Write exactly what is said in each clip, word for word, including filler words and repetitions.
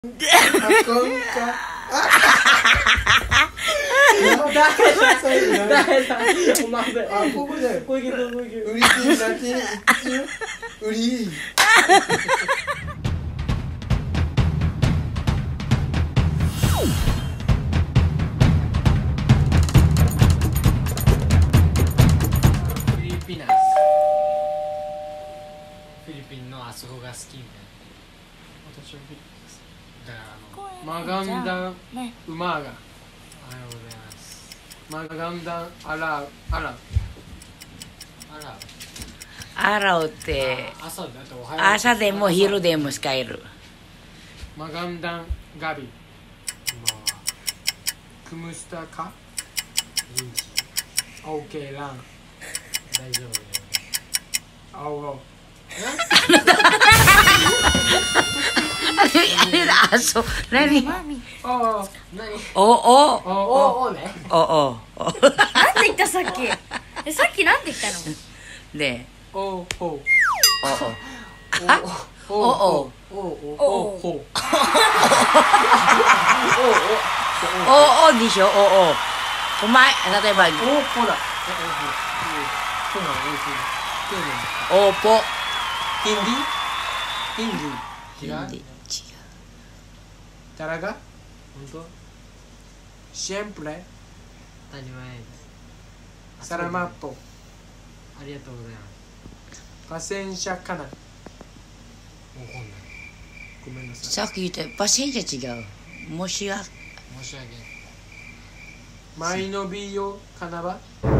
あこんか。あ。お前だ。あここだよ。こいけどこいけ。売り切りだけ一売り。 フィリピナス。フィリピンのあそこが好きみたいな。 私はフィリピンです。 だからあのマガンダンウマーガ。 おはようございます。 マガンダンアラアラ。 あら。 アラオってあ朝だっておはよう。 朝でも昼でも使える。 マガンダンガビ。 まあクムスタカ。 インチオーケーラン。 大丈夫だよ。 青青。 あ、そう、何？ ああ。 何？ おおあおおね。 おお。 なんて言ったさっき。え、さっきなんて言ったの？ で、 おおほおお。 おおお。 おおほおおでしょ。おお。お前例えばおほだ。そうなの。 おぽ。 ヒンディヒンディ違う。 違う。 タラガ本当？ シェンプレ当たり前です。 サラマットありがとうございます。 パセンシャカナ。 もう本だ。 ごめんなさい。 さっき言ったパセンジャ違う。もしや申し訳ない。 マイノビヨカナバ。 マイ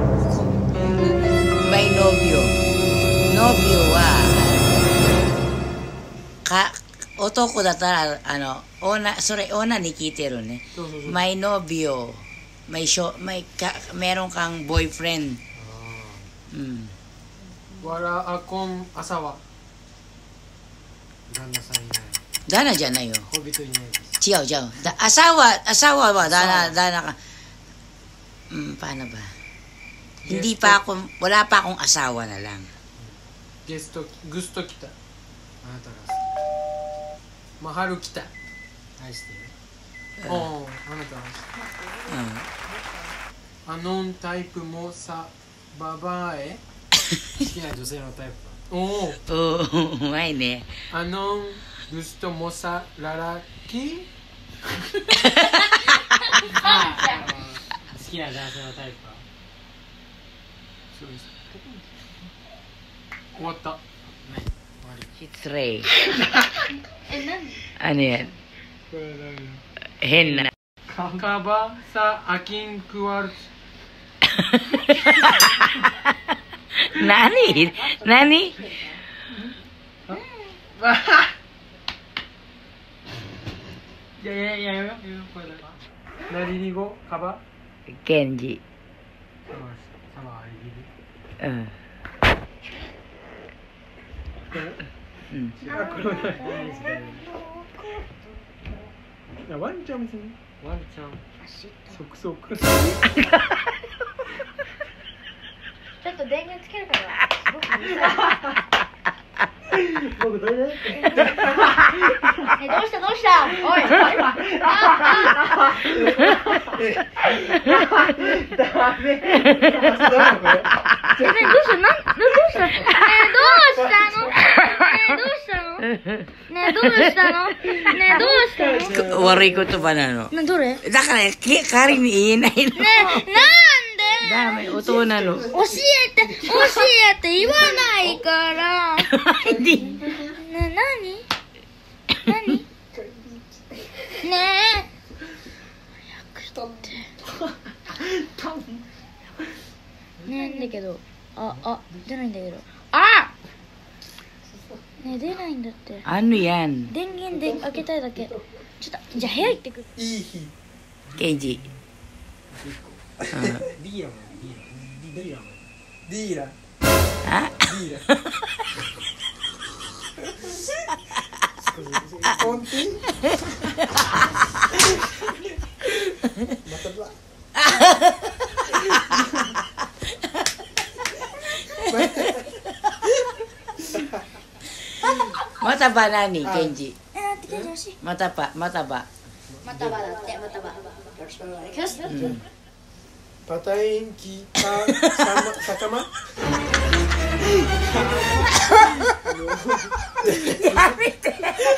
ノビオ。ノビオはか男だったらあの女それ女に聞いてるね。 そうそうそう。 May nobio. May show, may ka, meron kang boyfriend. あうん。 わらあこんあさわ。 あ、旦那さんいない。 ダナじゃないよ。 恋人いないです。 違う違う。Da, asawa, asawa ba? Dana, dana ka. Hmm, paano ba? Hindi pa ako, wala pa akong asawa na lang. ゲストグスト来た。 あなたがマハル来た。 愛してる。 おお、あなたは。 うん。 アノンタイプもさババエ。 好きな女性のタイプは。 おお。 おー、うまいね。 アノングストモサララキ。 ああの好きな男性のタイプは。 そうです。終わった。 ない。終わり。 失礼。 え、なんで？ ano yan? これダメだ。 変な。 カバサアキンクワルツ。 何何いやいやいややめようこれだ。なりにごカバ。 ケンジ。 サバサバはイギリ。 うん。うん。 あこれだ。いやワンちゃん別に。 ワンちゃん。 即即。 ちょっと電源つけるからすごくうるさ僕どれで？ い。え、どうしたどうしたおい。 ダメ。 え、ね、どうしたなんどうしたえ、どうしたのえ、どうしたのね、どうしたのね、どうしたの悪い言葉なの。 な、どれだから、け代わりに言えないの。 ね、なんでダメ、音なの。 教えて、教えて言わないから。ね、なになにねえ。早く取って。ねえ、んだけど。あ、あ、出ないんだけど。あねえ、出ないんだって。 Ano yan? 電源で開けたいだけ。ちょっと、じゃあ部屋行ってくる。 いい日。 ケンジ。 ディーラマン。ディーラマン。ディーラマン。 ディーラ。 あディーラ。コンティ。まただ。 またバナニ、ケンジ。 え、待って、 またばまたばまたばだってまたばよろしくお願いしますパタインキタサマサカマやめて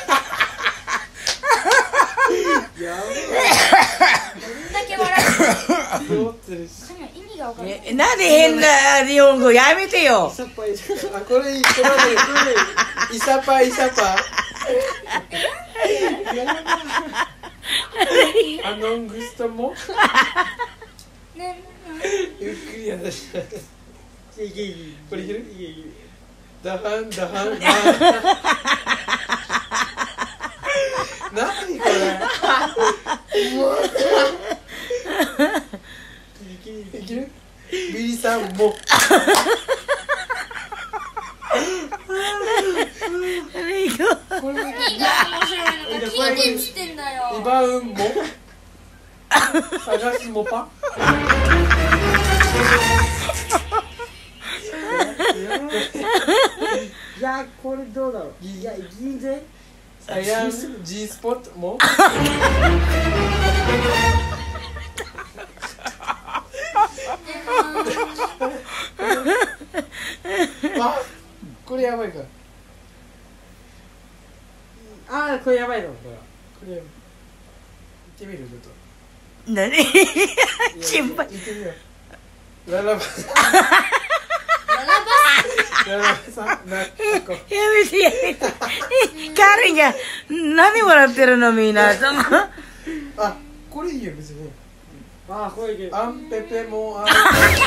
どんだけ笑意味が分かんないえなんで変な日本語やめてよあ、これいい、これまで、これイサパイサパアノングストもねゆっくりやだしいけいけいけこれいけるいけいけダハンダハンダハン何これいけるビリさんもこれ何が面白いのか聞いてっつってんだよリバウンも探すもパいやこれどうだろういや銀ぜサヤン G スポットもあ、これやばいからあーこれやばいのこれはこれやばい行ってみるちょっと何心配行ってみようララバララバさんなこやめてやめてカレンが何笑ってるのみんなあ、これいいよ別にあーこれいけるアンペペもあん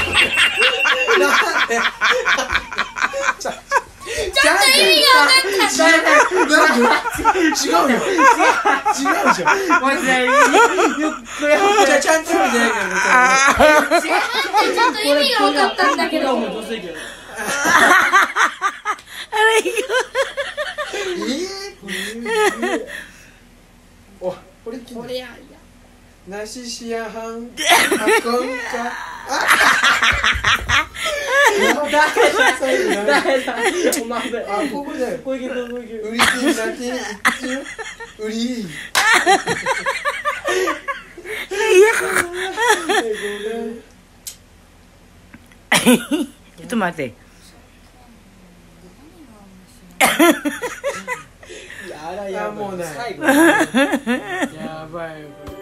ちゃちゃんと意味が分かんない違うよ違うよ違うじゃんもう一回よこれじゃあちゃんと読んでないからちゃんと意味が分かったんだけどもうどうせいけどあれいいよえー、お、これこれやナシシアハンアコンカ誰だお前だあ、ここだよこれいけるこれいけるウリティナティウリちょっと待ってやらやばいもうない最後やばいよこれ